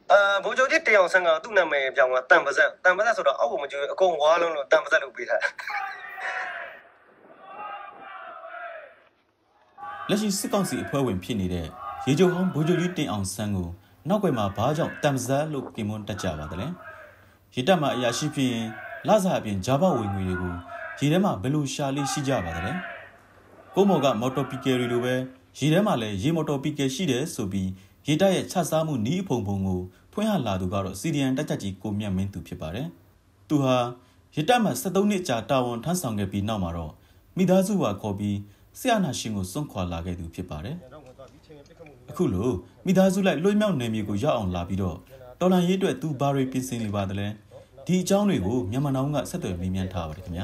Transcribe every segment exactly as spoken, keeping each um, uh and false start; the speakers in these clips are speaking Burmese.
啊，不就这这样生个都那么讲话，但不是，但不是说的，哦，我们就跟我了了，但不是路比他。 လက်ရှိစစ်ကောင်စီအဖွဲ့ဝင်ဖြစ်နေတဲ့ရေချိုဟောင်းဗိုလ်ချုပ်ကြီးတင်အောင်ဆန်းကိုနောက်ွယ်မှာဘာကြောင့်တမ်ပဇတ်လို့ကင်မွန်းတက်ကြပါသလဲရေတပ်မှာအရာရှိဖြစ်ရင်လစာအပြင်ဂျာဘဝင်ငွေတွေကိုရေထဲမှာဘယ်လိုရှာလေးရှိကြပါသလဲကိုမော်ကမော်တော်ပီကယ်တွေလိုပဲရေထဲမှာလည်းရေမော်တော်ပီကယ်ရှိတယ်ဆိုပြီးရေတပ်ရဲ့ချစားမှုနီးအဖုံဖုံကိုဖွင့်ဟလာသူကတော့စီဒီအန်တက်ချက်ကြီးကိုမြတ်မင်းသူဖြစ်ပါတယ်သူဟာရေတပ်မှာsevenနှစ်ကြာတာဝန်ထမ်းဆောင်ခဲ့ပြီးနောက်မှာတော့မိသားစုဟာခေါ်ပြီးဆရာနာရှင်ကိုစွန့်ခွာလာခဲ့သူဖြစ်ပါတယ်အခုလိုမိသားစုလိုက်လွှဲမြောက်နယ်မြေကိုရောက်အောင်လာပြီးတော့တော်လန်ရေးအတွက်သူဘာတွေပြင်ဆင်နေပါသလဲဒီအကြောင်းတွေကိုမြန်မာနောင်ကဆက်သွယ်မေးမြန်းထားပါတယ်ခင်ဗျာ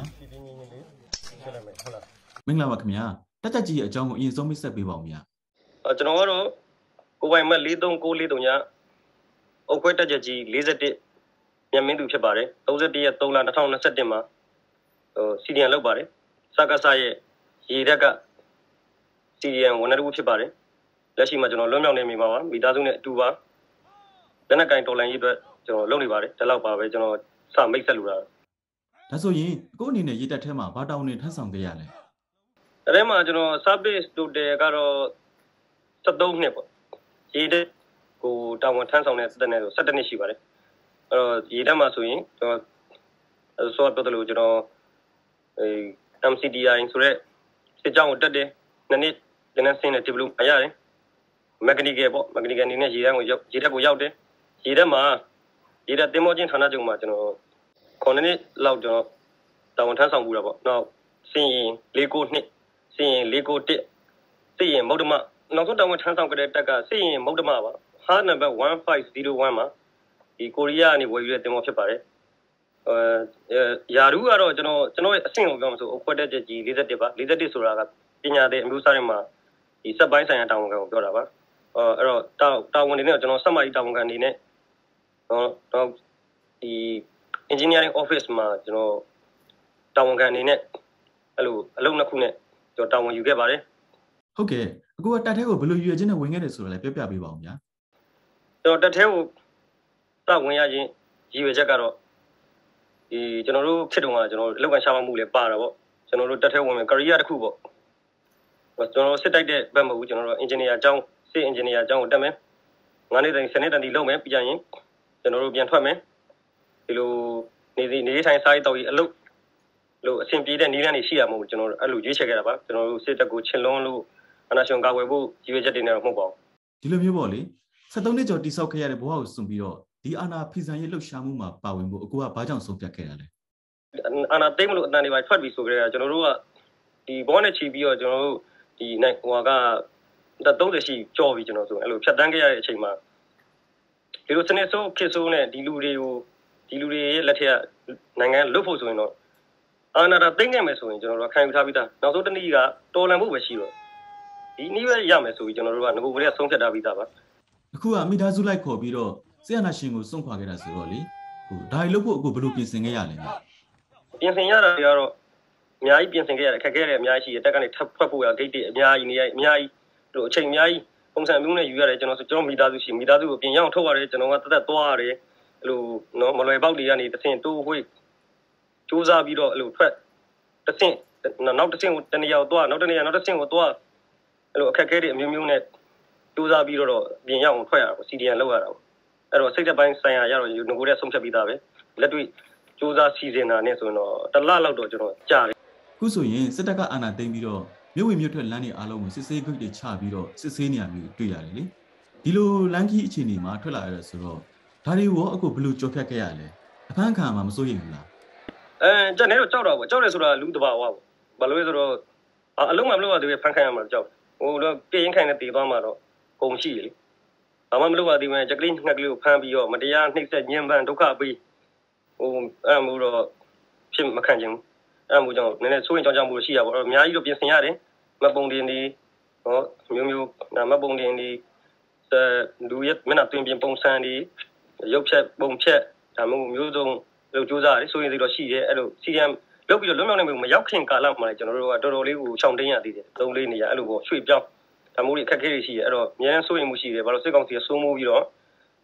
မင်္ဂလာပါခင်ဗျာတက်တက်ကြီးရဲ့အကြောင်းကိုအရင်ဆုံးမိတ်ဆက်ပေးပါဦးဗျာကျွန်တော်ကတော့ကိုပိုင်မက်four three nine four threeညအုတ်ခွဲတက်ချက်ကြီးforty-oneမြန်မင်းသူဖြစ်ပါတယ်thirty-oneရက်three lal twenty twenty-oneမှာဟိုစီဒီအန်လောက်ပါတယ်စကားစားရဲ့ရေတက်ကစီဒီအန်ဝန်ထမ်းတစ်ခုဖြစ်ပါတယ်လက်ရှိမှာကျွန်တော်လွတ်မြောက်နေမိပါပါမိသားစုနဲ့အတူပါလက်နက်ကင်တော်လန်ရေးအတွက်ကျွန်တော်လုပ်နေပါတယ်ဒါလောက်ပါပဲကျွန်တော်စမိတ်ဆက်လို့တာဒါဆိုရင်အခုအနေနဲ့ရေတက်ထဲမှာဘာတောင်းနေထမ်းဆောင်ကြရလဲအဲ့ဒီမှာကျွန်တော် service total ကတော့seventeenနှစ်ပေါ့ရေတက်ကိုတာဝန်ထမ်းဆောင်တဲ့တက်နဲ့ဆိုseventeenနှစ်ရှိပါတယ်အဲ့တော့ရေတက်မှာဆိုရင်ကျွန်တော်ဆိုတော့တော်တော်ကျွန်တော်အဲ M C D I ဆိုတဲ့စစ်ကြောင်းကိုတက်တယ်နှစ်နှစ်လင်းနေစင်းနဲ့ develop အရတယ် mechanical ပေါ့ mechanical အနေနဲ့ရေတက်ကိုရောက်ရေတက်ကိုရောက်တယ်ရေတက်မှာရေတက်တင်မောချင်းဌာနချုပ်မှာကျွန်တော်nineနှစ်လောက်ကျွန်တော်တာဝန်ထမ်းဆောင်မှုတာပေါ့နောက်စင်ရင်four nineနှစ်စင်ရင်four oneစင်ရင်မௌဒမနောက်ဆုံးတာဝန်ထမ်းဆောင်ကြတဲ့တက်ကစင်ရင်မௌဒမပါဟာနံပါတ်one five zero oneမှာဒီကိုရီးယားကနေဝယ်ယူတဲ့တင်မောဖြစ်ပါတယ်အဲယာရူကတော့ကျွန်တော်ကျွန်တော်ရဲ့အဆင့်ကိုပြောမှဆိုအခွက်တက်ချက်ကြီးforty-oneပါforty-oneဆိုတာကပညာတဲ့အမျိုးအစားတွေမှာဒီစက်ပိုင်းဆိုင်ရာတာဝန်ခံကိုပြောတာပါအဲအဲ့တော့တာတာဝန်တွေနဲ့ကျွန်တော်စက်မကြီးတာဝန်ခံနေနဲ့ဟောတော့ဒီ engineering office မှာကျွန်တော်တာဝန်ခံနေနဲ့အဲ့လိုအလုပ်နှစ်ခုနဲ့ကျွန်တော်တာဝန်ယူခဲ့ပါတယ်ဟုတ်ကဲ့အခုကတက်ထဲကိုဘယ်လိုရွေးချင်းနဲ့ဝင်ခဲ့တယ်ဆိုတော့လည်းပြောပြပေးပါဦးဗျာကျွန်တော်တက်ထဲကိုစဝင်ရခြင်းရည်ရွယ်ချက်ကတော့ဒီကျွန်တော်တို့ဖြစ်တုန်းကကျွန်တော်အလုပ်ကန်ရှားမှုလည်းပါတာပေါ့ကျွန်တော်တို့တက်ထဲဝင်မယ် career တစ်ခုပေါ့ကျွန်တော်စစ်တိုက်တဲ့ဘက်မဟုတ်ကျွန်တော်တို့ engineer အကြောင်းစစ် engineer အကြောင်းကိုတက်မယ်nineနှစ်တိုင်tenနှစ်တန်ဒီလုပ်မယ်ပြီးကြရင်ကျွန်တော်တို့ပြန်ထွက်မယ်ဒီလိုနေစီနေထိုင်စားတောက်ကြီးအလုပ်လို့အဆင်ပြေတဲ့နည်းလမ်းတွေရှိရမဟုတ်ကျွန်တော်အဲ့လိုရွေးချယ်ခဲ့တာပါကျွန်တော်တို့စစ်တပ်ကိုချင်လွန်းလို့အနာရှင်ကာကွယ်ဖို့ရည်ရွယ်ချက်တွေနဲ့တော့မဟုတ်ပါဘူးဒီလိုမျိုးပေါ့လေseventeenနှစ်ကျော်တိဆောက်ခဲ့ရတဲ့ဘဝကိုစွန့်ပြီးတော့ဒီအာနာဖီဇန်ရဲ့လှုပ်ရှားမှုမှာပါဝင်ဖို့အကူကဘာကြောင့်ဆုံးဖြတ်ခဲ့တာလဲအာနာသိမ့်မလို့အတန်တွေပါထွက်ပြီးဆိုကြတဲ့ကျွန်တော်တို့ကဒီဘောနဲ့ချီပြီးတော့ကျွန်တော်တို့ဒီနိုင်ဟိုကthirtyရှိကြော်ပြီးကျွန်တော်ဆိုအဲ့လိုဖြတ်တန်းခဲ့ရတဲ့အချိန်မှာဒီလိုစနစ်ဆိုးဖြစ်ဆိုးနဲ့ဒီလူတွေကိုဒီလူတွေရဲ့လက်ထက်ကနိုင်ငံလွတ်ဖို့ဆိုရင်တော့အာနာတာသိမ့်ခဲ့မယ်ဆိုရင်ကျွန်တော်တို့ခံယူထားပြီးသားနောက်ဆုံးတစ်နည်းကတော်လန်ဖို့ပဲရှိတော့ဒီနည်းပဲရမယ်ဆိုပြီးကျွန်တော်တို့ကငကိုကလေးဆုံးဖြတ်ထားပြီးသားပါအခုကမိသားစုလိုက်ခေါ်ပြီးတော့ဆရာနာရှင်ကိုစွန့်ခွာခဲ့တာဆိုတော့လေဟိုဒါရီလို့ဖို့အခုဘယ်လိုပြင်ဆင်ခဲ့ရလဲပြင်ဆင်ရတာတွေကတော့အများကြီးပြင်ဆင်ခဲ့ရတယ်ခက်ခဲတယ်အများကြီးရှိတယ်တက်ကနေထပ်ဖွက်ဖို့ရဂိတ်တွေအများကြီးနေရအများကြီးတို့အချိန်အများကြီးပုံစံမျိုးနဲ့ယူရတယ်ကျွန်တော်ဆိုကျွန်တော်မိသားစုရှိမိသားစုကိုပြင်ရအောင်ထုတ်ရတယ်ကျွန်တော်ကတက်တက်သွားရတယ်အဲ့လိုနော်မလွယ်ပေါက်တွေကနေတစ်ဆင့်တိုးဝှေ့စူးစမ်းပြီးတော့အဲ့လိုထွက်တစ်ဆင့်နောက်တစ်ဆင့်ကိုတနေရာကိုသွားနောက်တနေရာနောက်တစ်ဆင့်ကိုသွားအဲ့လိုအခက်ခဲတွေအမျိုးမျိုးနဲ့စူးစမ်းပြီးတော့ပြင်ရအောင်ထွက်ရတာပေါ့စီဒီအန်လောက်ရတာပေါ့အဲ့တော့စိတ်သက်ပိုင်းဆိုင်ရာရတော့ငကိုတဲ့ဆုံးဖြတ်ပြီးသားပဲလက်တွေ့စူးစမ်းစီစဉ်တာနဲ့ဆိုရင်တော့တစ်လလောက်တော့ကျွန်တော်ကြာတယ်ခုဆိုရင်စစ်တပ်ကအာဏာသိမ်းပြီးတော့မြို့ဝင်မြို့ထွက်လမ်းတွေအားလုံးကိုစစ်ဆေးဂိတ်တွေချပြီးတော့စစ်ဆေးနေရမျိုးတွေ့ရတယ်လေဒီလိုလမ်းကြီးအခြေအနေမှာထွက်လာရတဲ့ဆိုတော့ဒါတွေရောအခုဘယ်လိုကြော်ဖြတ်ခဲ့ရလဲအဖမ်းခံမှာမစိုးရိမ်ဘူးလားအဲကျန်နေတော့ကြောက်တော့ပေါ့ကြောက်တယ်ဆိုတာလူတဘာဝပေါ့ဘာလို့လဲဆိုတော့အလုံးမမလို့ရသေးပဲဖမ်းခံရမှာကြောက်ဟိုတော့ပြင်းခိုင်နဲ့တည်သွားမှာတော့ကုန်ရှိလေဘာမှမလုပ်ရသေးဘူးကြက်ကလေးငှက်ကလေးကိုဖမ်းပြီးတော့မတရားနှိပ်စက်ညှဉ်းပန်းဒုက္ခပေးဟိုအဲ့မို့တော့ဖြစ်မခံချင်ဘူးအဲ့မို့ကြောင့်နည်းနည်းစိုးရင်ကြောက်ကြမှုရှိရပါတော့အများကြီးတော့ပြင်ဆင်ရတယ်မပုံတင်ဒီဟောမျိုးမျိုးမပုံတင်ဒီလူရဲ့မနာတွင်ပြင်ပုံစံဒီရုပ်ဖြတ်ပုံဖြတ်ဒါမှမဟုတ်မျိုးစုံလို့စူးစမ်းရတယ်စိုးရင်စိတ်တော့ရှိရဲအဲ့လိုစီရမ်လုပ်ပြီးတော့လွတ်မြောက်နေမှုမရောက်ခင်ကာလမှာကျွန်တော်တို့ကတော်တော်လေးကိုရှောင်တင်းရသေးတယ်သုံးလေးနေရအဲ့လိုပေါ့ရွှေ့ပြောင်းဒါမျိုးတွေအခက်အခဲတွေရှိရဲအဲ့တော့အများကြီးစိုးရင်မှုရှိတယ်ဘာလို့စစ်ကောင်စီကစိုးမိုးပြီးတော့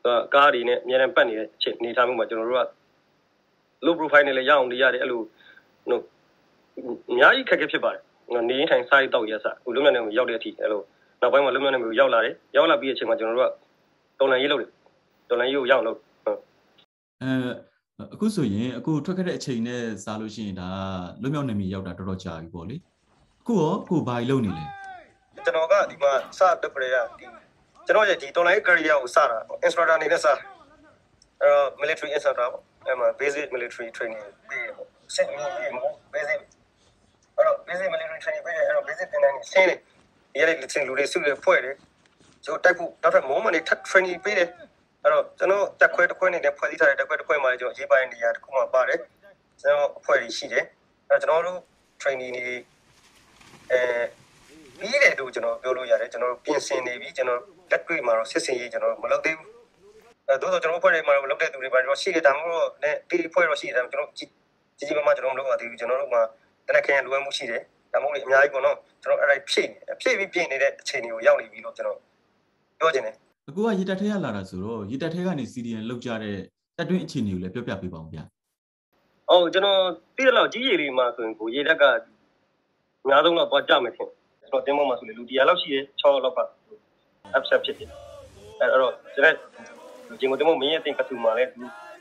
ကားတွေနဲ့အများနဲ့ပတ်နေတဲ့ချိန်နေထားမှုမှာကျွန်တော်တို့က low profile နဲ့လည်းရအောင်နေရတယ်အဲ့လိုဟိုအများကြီးခက်ခဲဖြစ်ပါတယ်နေရင်ထိုင်စားတောက်ရစဟိုလုံမြန်နေရောက်တဲ့အထိအဲ့လိုနောက်ပိုင်းမှာလုံမြန်နေမျိုးရောက်လာတယ်ရောက်လာပြီးတဲ့အချိန်မှာကျွန်တော်တို့ကတော်လန်ရေးလုပ်တယ်တော်လန်ရေးကိုရောက်လို့အဲအခုဆိုရင်အခုထွက်ခဲ့တဲ့အချိန်နဲ့စားလို့ရှိရင်ဒါလုံမြောက်နေပြီရောက်တာတော်တော်ကြာပြီပေါ့လေအခုရောအခုဘာကြီးလုပ်နေလဲကျွန်တော်ကဒီမှာစတက်ပရေကဒီကျွန်တော်ရဲ့ဒီတော်လိုင်း career ကိုစတာ instructor အနေနဲ့စအဲ military instructor ပေါ့အဲမှာ basic military training ပြီးပေါ့စစ်မျိုးပြီးပေါ့ basic အဲ့တော့ basic military training ပြီးအဲ့တော့ basic တင်တိုင်းဆင်းတယ်ဒီရတဲ့လူတွေစုတွေဖွဲ့တယ်ကျွန်တော်တိုက်ဖို့နောက်ထပ်မိုးမနေထပ် training ပေးတယ်အဲ့တော့ကျွန်တော်တက်ခွဲတစ်ခွဲနေတဲ့ဖွဲ့စည်းထားတဲ့တက်ခွဲတစ်ခွဲမှာကျွန်တော်ရေးပိုင်းနေရာတစ်ခုမှပါတယ်ကျွန်တော်အဖွဲ့ကြီးရှိတယ်အဲ့တော့ကျွန်တော်တို့ training တွေအဲပြီးတယ်လို့ကျွန်တော်ပြောလို့ရတယ်ကျွန်တော်ပြင်ဆင်နေပြီကျွန်တော်လက်တွေ့မှာတော့စစ်စင်ရေးကျွန်တော်မလုပ်သေးဘူးအဲတို့တော့ကျွန်တော်ဖွဲ့တွေမှာမလုပ်တဲ့သူတွေပါတော့ရှိတယ်ဒါမှမဟုတ်လည်းတီးဖွဲ့တော့ရှိတယ်ကျွန်တော်ကြီးကြီးမားမားကျွန်တော်မလုပ်ရသေးဘူးကျွန်တော်တို့မှာတနက်ခင်းလိုအပ်မှုရှိတယ်ဒါမှမဟုတ်အများကြီးပေါ့နော်ကျွန်တော်အဲ့ဒါဖြည့်နေဖြည့်ပြီးပြင်နေတဲ့အခြေအနေကိုရောက်နေပြီလို့ကျွန်တော်ပြောချင်တယ်အခုကရေတက်ထဲရလာတာဆိုတော့ရေတက်ထဲကနေ စီ ဒီ အန် လောက်ကြတဲ့တက်တွင်းအခြေအနေကိုလည်းပြောပြပေးပါဦးဗျာဟုတ်ကျွန်တော်သိတယ်လို့ကြီးရေလေးမှာဆိုရင်ကိုရေတက်ကအများဆုံးတော့သွားကြမယ်ထင်ကျွန်တော်တင်းမောမှာဆိုလေလူတရားလောက်ရှိတယ်၆လောက်က upset ဖြစ်တယ်အဲ့တော့ကျွန်တော်ဒီကိုတင်းမောမင်းရဲ့တင်ကတူမှာလဲဒီ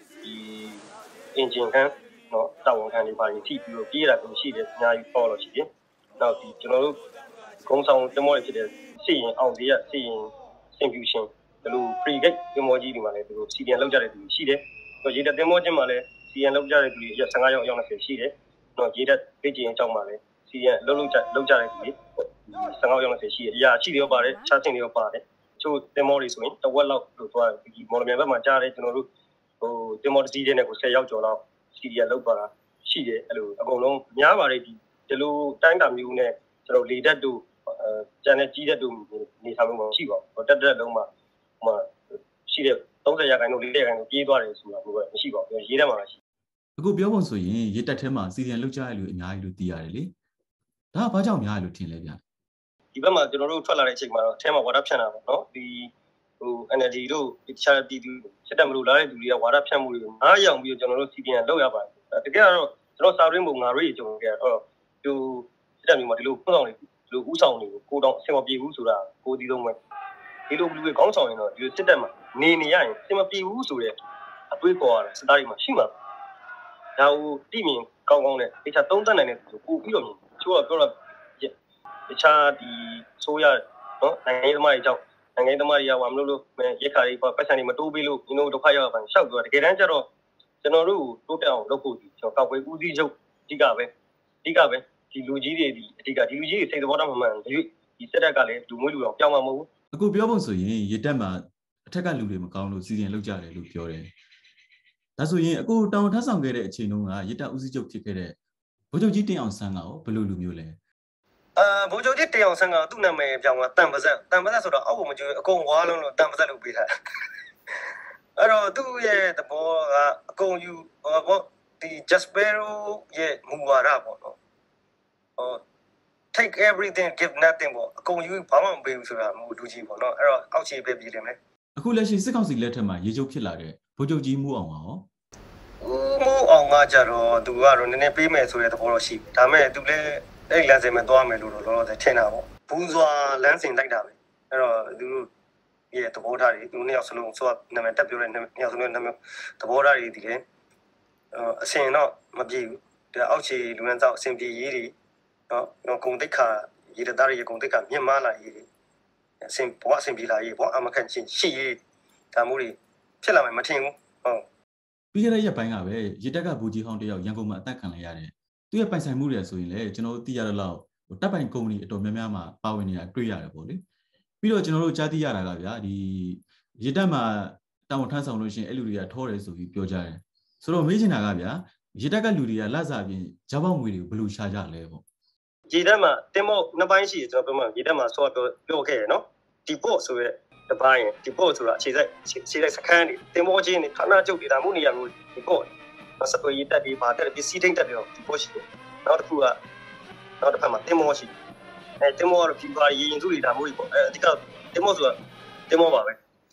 engine ခံနော်တောင်းခံနေပါရင်ထိပြီးတော့ပြေးတာကိုရှိတယ်အများကြီးပေါ်လို့ရှိတယ်နောက်ဒီကျွန်တော်တို့ကုန်းဆောင်တင်းမောတွေဖြစ်တဲ့စီရင်အောင်စီရစီရင် infusion ဒီလို free gate တင်းမောကြီးဒီမှာလဲဒီလို စီ ဒီ အန် လောက်ကြတဲ့သူရှိတယ်တော့ရေတက်တင်းမောချင်းမှာလဲ စီ ဒီ အန် လောက်ကြတဲ့သူတွေ၁၅ရောက်ရောက်၂၀ရှိတယ်တော့ရေတက်ပေးခြင်းအကြောင်းမှာလဲစီ ဒီ အန် လောက်လောက်ကြလောက်ကြတဲ့သူတွေ၁၅ရောက်၂၀ရှိတယ်အရာရှိတွေရောပါတယ်ချားစင်တွေရောပါတယ်ချို့တင်မောတွေဆိုရင်တဝက်လောက်လို့သွားဒီမော်လမြိုင်ဘက်မှာကြားတယ်ကျွန်တော်တို့ဟိုတင်မောတစ်စီးတဲ့နဲ့ကို၁၀ရောက်ကျော်လောက်စီဒီအလောက်ပါတာရှိတယ်အဲ့လိုအကုန်လုံးများပါတယ်ဒီဒီလိုတိုင်းတာမျိုးနဲ့ကျွန်တော်လေတက်တို့အဲကျန်တဲ့ကြီးတက်တို့နေထားမှုမရှိပါဘူးတက်တက်လုံးမှာဟိုရှိတဲ့၃၀ရာခိုင်နှုန်း၄၀ရာခိုင်နှုန်းပြေးသွားတယ်ဆိုတာမျိုးပဲမရှိပါဘူးရေးတက်မှာရှိအခုပြောပုံဆိုရင်ရေတက်ထဲမှာစီဒီအန်လောက်ကြရလူအများကြီးလို့သိရတယ်လေဒါကဘာကြောင့်များလို့ထင်လဲဗျဒီဘက်မှာကျွန်တော်တို့ထွက်လာတဲ့အချိန်မှာတော့အဲမှာဝါဒဖြန့်တာပေါ့နော်ဒီဟို N L D တို့တခြားပြည်သူစစ်တပ်မလို့လာတဲ့လူတွေကဝါဒဖြန့်မှုတွေကိုအားရအောင်ပြီးတော့ကျွန်တော်တို့ C D N လောက်ရပါတယ်တကယ်တော့ကျွန်တော်စာရင်းပုံငါတို့ရေကြုံခဲ့တော့ဟိုစစ်တပ်မျိုးမှာဒီလိုပုံဆောင်နေဒီလိုဥဆောင်တွေကိုကိုတောင်အဆင်မပြေဘူးဆိုတာကိုဒီလုံးပဲဒီလိုလူတွေကောင်းဆောင်ရင်တော့ဒီစစ်တပ်မှာနေနေရရင်အဆင်မပြေဘူးဆိုတဲ့အတွေးပေါ်ရတယ်စစ်သားတွေမှာရှိမှာဒါဟိုတိမြင်ကောင်းကောင်းနဲ့တခြားသုံးသပ်နိုင်တဲ့သူကိုပြီးတော့ချိုးကပြောတော့တခြားဒီဆိုရနော်နိုင်ငံရေးသမားတွေကြောင့်နိုင်ငံရေးသမားတွေကဟိုမလို့လို့ရက်ခါတွေပတ်စံတွေမတိုးပေးလို့ဒီလိုဒုက္ခရောက်ရပါရှောက်ပြောတကယ်တမ်းကျတော့ကျွန်တော်တို့တိုးတက်အောင်လုပ်ဖို့ဒီကျွန်တော်ကောက်ွယ်ဦးစီးချုပ်အဓိကပဲအဓိကပဲဒီလူကြီးတွေဒီအဓိကဒီလူကြီးတွေစိတ်သဘောထားမှန်မှန်ဒီစက်တက်ကလည်းလူမွေးလူအောင်ပြောင်းမှာမဟုတ်ဘူးအခုပြောဖို့ဆိုရင်ရေတက်မှာအထက်ကလူတွေမကောင်းလို့စီစဉ်လုပ်ကြတယ်လို့ပြောတယ်ဒါဆိုရင်အခုတောင်ထပ်ဆောင်ခဲ့တဲ့အချိန်တုန်းကရေတက်ဦးစီးချုပ်ဖြစ်ခဲ့တဲ့ဗိုလ်ချုပ်ကြီးတင်အောင်ဆန်းကရောဘယ်လိုလူမျိုးလဲအာဗိုလ်ချုပ်ကြီးတင်အောင်ဆန်းကသူ့နာမည်ပြောင်းသွားတန်ပါဇက်တန်ပါဇက်ဆိုတော့အောက်ကိုမကျွေးအကုန်ဝါလုံးလို့တန်ပါဇက်လို့ပေးထားအဲ့တော့သူ့ရဲ့သဘောကအကုန်ယူဟောပေါ့ဒီ Jaspero ရဲ့မူဝါဒပေါ့နော်ဟော take everything give nothing ပေါ့အကုန်ယူဘာမှမပေးဘူးဆိုတာမူလူကြီးပေါ့နော်အဲ့တော့အောက်ခြေပဲပြည်တယ်မယ်အခုလက်ရှိစစ်ကောင်စီလက်ထက်မှာရေချုပ်ဖြစ်လာတဲ့ဗိုလ်ချုပ်ကြီးမူအောင်ပါဟောမူအောင်ကကြတော့သူကတော့နည်းနည်းပေးမယ်ဆိုတဲ့သဘောတော့ရှိဒါပေမဲ့သူလည်းအဲ့လမ်းစဉ်မှာသွားမယ်လို့တော့လောလောဆယ်ထင်တာပေါ့ဘူးစွာလမ်းစဉ်လိုက်တာပဲအဲ့တော့သူတို့ရဲ့သဘောထားတွေသူနှစ်ယောက်စလုံးဆိုတော့နာမည်တက်ပြောတဲ့နှစ်ယောက်စလုံးနာမည်သဘောထားတွေဒီလေအစင်တော့မပြေဘူးဒါအောက်ခြေလူနှန်းသောအစင်ပြေရေးတွေနော်ဂုံတိတ်ခါရေတသားတွေဂုံတိတ်ခါမြင့်မားလာရေးတွေအစင်ဘဝအစင်ပြေလာရေးဘဝအမခန့်ချင်းရှိရေးဒါမျိုးတွေဖြစ်လာမှမထင်ဘူးဟုတ်ပြီးခဲ့တဲ့ရက်ပိုင်းကပဲရေတက်ကဘူကြီးဟောင်းတယောက်ရန်ကုန်မှာအသက်ခံလိုက်ရတယ်သူရဲ့ပိုင်ဆိုင်မှုတွေဆိုရင်လည်းကျွန်တော်တို့သိရတဲ့လောက်တပ်ပိုင်ကုမ္ပဏီအတော်များများမှာပါဝင်နေတာတွေ့ရတယ်ပေါ့လေပြီးတော့ကျွန်တော်တို့ကြားသိရတာကဗျာဒီရေတက်မှာတောင်ထမ်းဆောင်လို့ရှိရင်အဲ့လူတွေကထောတယ်ဆိုပြီးပြောကြတယ်ဆိုတော့မေးချင်တာကဗျာရေတက်ကလူတွေကလက်စားပြင်ဂျာပေါက်ငွေတွေကိုဘယ်လိုရှာကြလဲပေါ့ရေတက်မှာတင်မောနှစ်ပိုင်းရှိတယ်ကျွန်တော်ပြောမှာရေတက်မှာဆော့ပြောပြောခဲ့ရနော်ဒီပေါ့ဆိုရဲတပိုင်းဒီပေါ့ဆိုတာအခြေစိုက်အခြေစိုက်စခန်းတွေတင်မောချင်းတွေဌာနချုပ်တွေဒါမျိုးနေရာမျိုးဒီပေါ့စက်သွေးရတက်ပြီးပါတက်ပြီးစီးထိန်တက်ပြီးတော့ဒီပေါ့ရှိတယ်နောက်တစ်ခုကနောက်တစ်ဖက်မှာတင်မောရှိအဲတင်မောကတော့ဒီပါရေရင်စုတွေဒါမျိုးတွေပေါ့အဲအဓိကတင်မောဆိုတာတင်မောပါပဲ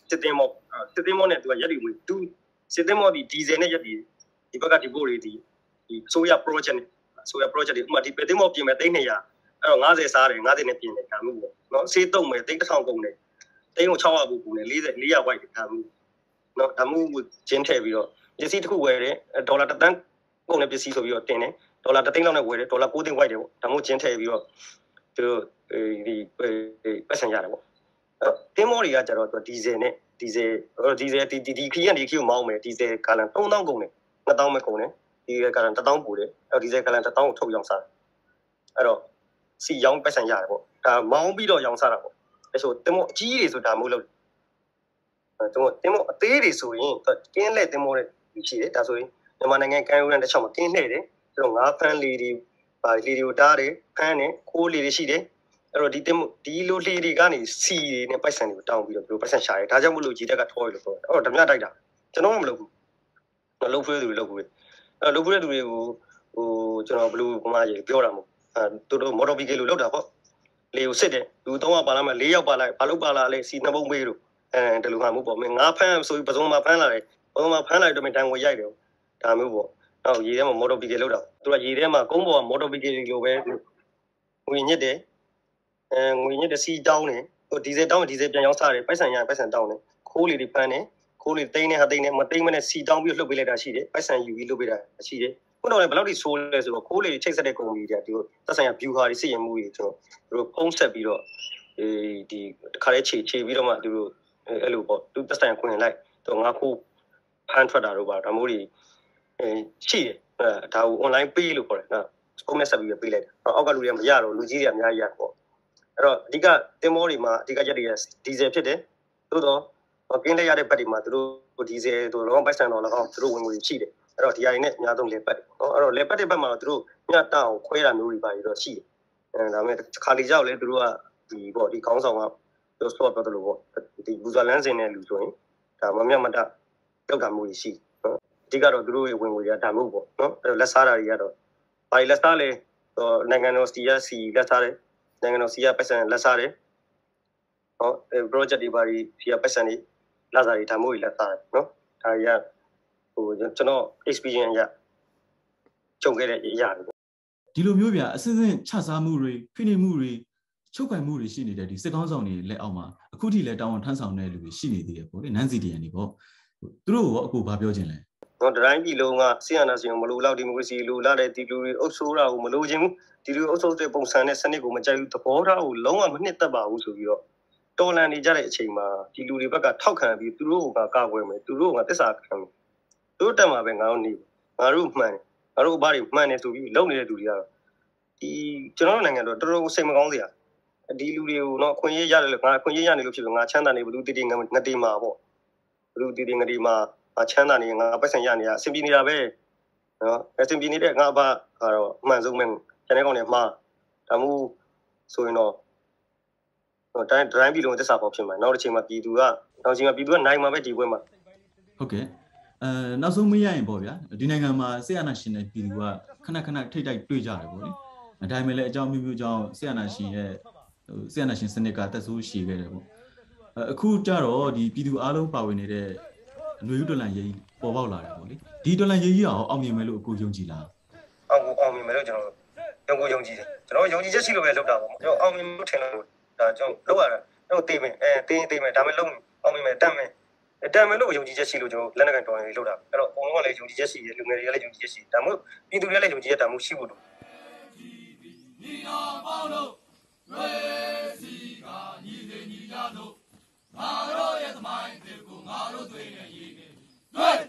စစ်တင်မောစစ်တင်မောနဲ့သူကရက်ဒီဝင်သူစစ်တင်မောဒီဒီဇယ်နဲ့ရက်ဒီဒီဘက်ကဒီဘိုးတွေဒီဒီဆိုရ project နဲ့ဆိုရ project တွေဥမာဒီပဲတင်မောပြင်မဲ့သိန်းနှစ်ရာအဲ့တော့50စားတယ်50နဲ့ပြင်တယ်ဒါမျိုးပေါ့နော်စေးတုံးမယ်သိန်းတစ်ထောင်ကုန်တယ်သိန်းကို600ဘူးကုန်တယ်40 400 white ဒါမျိုးနော်ဒါမျိုးကိုကျင်းထည့်ပြီးတော့ပစ္စည်းတစ်ခုဝယ်တယ်ဒေါ်လာတစ်သန်းကုန်တဲ့ပစ္စည်းဆိုပြီးတော့တင်တယ်ဒေါ်လာတစ်သိန်းလောက်နဲ့ဝယ်တယ်ဒေါ်လာ9သိန်း white တယ်ပေါ့ဒါမျိုးကျင်းထည့်ပြီးတော့သူဒီပတ်စံရတယ်ပေါ့အဲ့တင်းမောတွေကကျတော့သူဒီဇယ်နဲ့ဒီဇယ်ဒီဇယ်ဒီဒီခီးရန်ဒီခီးကိုမောင်းမယ်ဒီဇယ်ကာလန်3000ကုန်တယ်2000ပဲကုန်တယ်ဒီကာလန်1000ပို့တယ်အဲ့ဒီဇယ်ကာလန်1000ကိုထုတ်ရောင်းစားတယ်အဲ့တော့စီရောင်းပတ်စံရတယ်ပေါ့ဒါမောင်းပြီးတော့ရောင်းစားတာပေါ့အဲ့ဆိုတင်းမောအကြီးတွေဆိုတာမျိုးလို့အဲ့တော့တင်းမောအသေးတွေဆိုရင်ကင်းလက်တင်းမောတွေရှိတယ်ဒါဆိုရင်မြန်မာနိုင်ငံကမ်းရိုးတန်းတစ်ချောင်းမှာကင်းလှည့်တယ်အဲ့တော့ငါးဖန်းလေးတွေပါလေးတွေကိုတားတယ်ဖန်းတယ်ခိုးလေးတွေရှိတယ်အဲ့တော့ဒီတင်ဒီလိုလှေတွေကနေစီတွေနဲ့ပိုက်ဆံတွေကိုတောင်းပြီးတော့သူတို့ပိုက်ဆံရှာတယ်ဒါကြောင့်မလို့ကြီးတက်ကထောရလို့ပြောတယ်အဲ့တော့ဓမြတိုက်တာကျွန်တော်ကမလုပ်ဘူးမလုပ်ဖွေးသူတွေလုပ်ဘူးအဲ့လုပ်ဖွေးတဲ့သူတွေကိုဟိုကျွန်တော်ဘလို့ဘာမှရေပြောတာမဟုတ်အဲသူတို့မော်တော်ဘီကေလို့လုပ်တာပေါ့လေကိုစစ်တယ်လူသုံးယောက်ပါလာမှ၄ယောက်ပါလာဘာလို့ပါလာလဲစီနှစ်ပုံပေးလို့အဲဒီလိုမှမဟုတ်ပေါ့မင်းငါဖမ်းဆိုပြီးပစုံမှာဖမ်းလာတယ်ပစုံမှာဖမ်းလာတော့မင်းတန်ကိုရိုက်တယ်ဒါမျိုးပေါ့နောက်ရေထဲမှာမော်တော်ဘီကေလုပ်တာသူကရေထဲမှာကုန်းပေါ်ကမော်တော်ဘီကေလိုပဲငွေညစ်တယ်အဲငွေညစ်တဲ့စီတောင်းတယ်ဟိုဒီဇယ်တောင်းဒီဇယ်ပြန်ရောက်စားတယ်ပိုက်ဆံရပိုက်ဆံတောင်းတယ်ခိုးလီတွေဖမ်းတယ်ခိုးလီတိန်းနဲ့ဟာတိန်းနဲ့မတိန်းမနဲ့စီတောင်းပြီးလှုပ်ပေးလိုက်တာရှိတယ်ပိုက်ဆံယူပြီးလှုပ်ပေးတာရှိတယ်ခုတော့လည်းဘယ်လောက်ထိဆိုးလဲဆိုတော့ခိုးလီတွေချိတ်ဆက်တဲ့ကုမ္ပဏီတွေကဒီသက်ဆိုင်ရာ view ဟာတွေစစ်ရင်မှုတွေကျွန်တော်တို့ပုံဆက်ပြီးတော့အဲဒီတစ်ခါလေးခြေခြေပြီးတော့မှသူတို့အဲ့လိုပေါ့သူသက်ဆိုင်ရာခွင်လိုက်တော့ငါခိုးဖမ်းထွက်တာတော့ပါဒါမျိုးတွေအဲရှိတယ်အဲဒါကို online ပေးလို့ခေါ်တယ်နော်ပုံနဲ့ဆက်ပြီးပေးလိုက်တယ်အောက်ကလူတွေကမရတော့လူကြီးတွေအများကြီးရပေါ့အဲ့တော့အဓိကတင်မောတွေမှာအဓိကရက်တွေကဒီဇယ်ဖြစ်တယ်သို့တော့ကင်းလက်ရတဲ့ဘက်တွေမှာသူတို့ဒီဇယ်တို့လောပိုက်ဆံတော်၎င်းသူတို့ဝင်ငွေရှိတယ်အဲ့တော့ဒီအရင်နဲ့အများဆုံးလေပတ်နော်အဲ့တော့လေပတ်တဲ့ဘက်မှာတော့သူတို့ညတအောင်ခွဲတာမျိုးတွေပါပြီးတော့ရှိတယ်အဲဒါပေမဲ့ခါလီကြောက်လေသူတို့ကဒီပေါ့ဒီခေါင်းဆောင်ကသူတို့ stop ပြောတယ်လို့ပေါ့ဒီဘူဇာလန်းစင်တဲ့လူဆိုရင်ဒါမမြတ်မတလောက်တာမျိုးရှိနော်အဓိကတော့သူတို့ရဲ့ဝင်ငွေကဒါမျိုးပေါ့နော်အဲ့တော့လက်စားတာတွေကတော့ဘာလက်စားလဲနိုင်ငံတော်စီရစီလက်စားတယ်နိုင်ငံတော်စီရပတ်စံလက်စားတယ်ဟော project တွေပါပြီးစီရပတ်စံတွေလက်စားတွေဒါမျိုးတွေလက်စားတယ်နော်ဒါရဟိုကျွန်တော် experience ရကြုံခဲ့တဲ့အရာတွေဒီလိုမျိုးဗျာအစစ်စစ်ချစားမှုတွေဖိနှိပ်မှုတွေချုပ်ကိုင်မှုတွေရှိနေတဲ့ဒီစစ်ကောင်းဆောင်တွေလက်အောက်မှာအခုထိလည်းတောင်းဝန်ထမ်းဆောင်တဲ့လူတွေရှိနေသေးတယ်ပေါ့လေနန်းစီတီယန်တွေပေါ့သူတို့ရောအခုဘာပြောချင်လဲတော့တိုင်းပြည်လုံးကဆီယနာစီကိုမလိုလောက်ဒီမိုကရေစီလိုလာတဲ့ဒီလူတွေအုပ်စိုးတာကိုမလိုချင်ဘူးဒီလူအုပ်စိုးတဲ့ပုံစံနဲ့စနစ်ကိုမကြိုက်ဘူးသဘောထားကိုလုံးဝမနှစ်သက်ပါဘူးဆိုပြီးတော့တော်လန်နေကြတဲ့အချိန်မှာဒီလူတွေဘက်ကထောက်ခံပြီးသူတို့ကကာကွယ်မယ်သူတို့ကသစ္စာခံမယ်သူတို့တက်မှာပဲငါတို့နေငါတို့မှန်တယ်ငါတို့ဘာတွေမှန်တယ်ဆိုပြီးလုံနေတဲ့လူတွေကတော့ဒီကျွန်တော်တို့နိုင်ငံတော့တော်တော်စိတ်မကောင်းစရာဒီလူတွေကိုတော့ခွင့်ရရတယ်လို့ငါခွင့်ရရနေလို့ဖြစ်လို့ငါချမ်းသာနေဘလူတည်တည်ငတေးမှာပေါ့ဘလူတည်တည်ငတေးမှာချမ်းသာနေငါပတ်စံရနေတာအဆင်ပြေနေတာပဲနော်အဆင်ပြေနေတဲ့ငါအဘကတော့အမှန်ဆုံးပဲကျန်တဲ့ကောင်တွေမှားဒါမှမဟုတ်ဆိုရင်တော့ဟိုတိုင်းတိုင်းပြည်လုံးသစ္စာပေါက်ဖြစ်မှာနောက်တစ်ချိန်မှာပြည်သူကနောက်ချိန်မှာပြည်သူကနိုင်မှာပဲဒီပွဲမှာဟုတ်ကဲ့အဲနောက်ဆုံးမရရင်ပေါ့ဗျာဒီနိုင်ငံမှာဆေးအာဏာရှင်တဲ့ပြည်သူကခဏခဏထိတ်တိုက်တွေ့ကြတယ်ပေါ့လေအတိုင်းပဲလေအကြောင်းမျိုးမျိုးကြောင့်ဆေးအာဏာရှင်ရဲ့ဟိုဆေးအာဏာရှင်စနစ်ကတက်ဆိုးရှည်ခဲ့တယ်ပေါ့အခုကြတော့ဒီပြည်သူအားလုံးပါဝင်နေတဲ့အနှွေဦးတော်လန်ရေးပေါ်ပေါက်လာတယ်ပေါ့လေဒီတော်လန်ရေးကြီးအောင်အောင်မြင်မယ်လို့အခုယုံကြည်လားအောင်အောင်မြင်မယ်လို့ကျွန်တော်ယုံကိုယုံကြည်တယ်ကျွန်တော်ယုံကြည်ချက်ရှိလို့ပဲလုပ်တာပေါ့ကျွန်တော်အောင်မြင်လို့ထင်လို့ဒါကျွန်တော်လုပ်ရတာတော့တေးမယ်အဲတေးတေးမယ်ဒါမှလုံးအောင်မြင်မယ်တတ်မယ်တတ်မယ်လို့ယုံကြည်ချက်ရှိလို့ကျွန်တော်လက်နက်ကန်တော်ရင်လုပ်တာအဲ့တော့အကုန်လုံးကလည်းယုံကြည်ချက်ရှိတယ်လူငယ်တွေကလည်းယုံကြည်ချက်ရှိတယ်ဒါမှမဟုတ်ပြည်သူတွေကလည်းယုံကြည်ချက်ဒါမှမဟုတ်ရှိဖို့လို့ညီတော်ပေါင်းလို့ရွေးစီကညီစေညီကြလို့ငါတို့ရဲ့သမိုင်းတွေကိုငါတို့တွေနဲ့ရည်နေ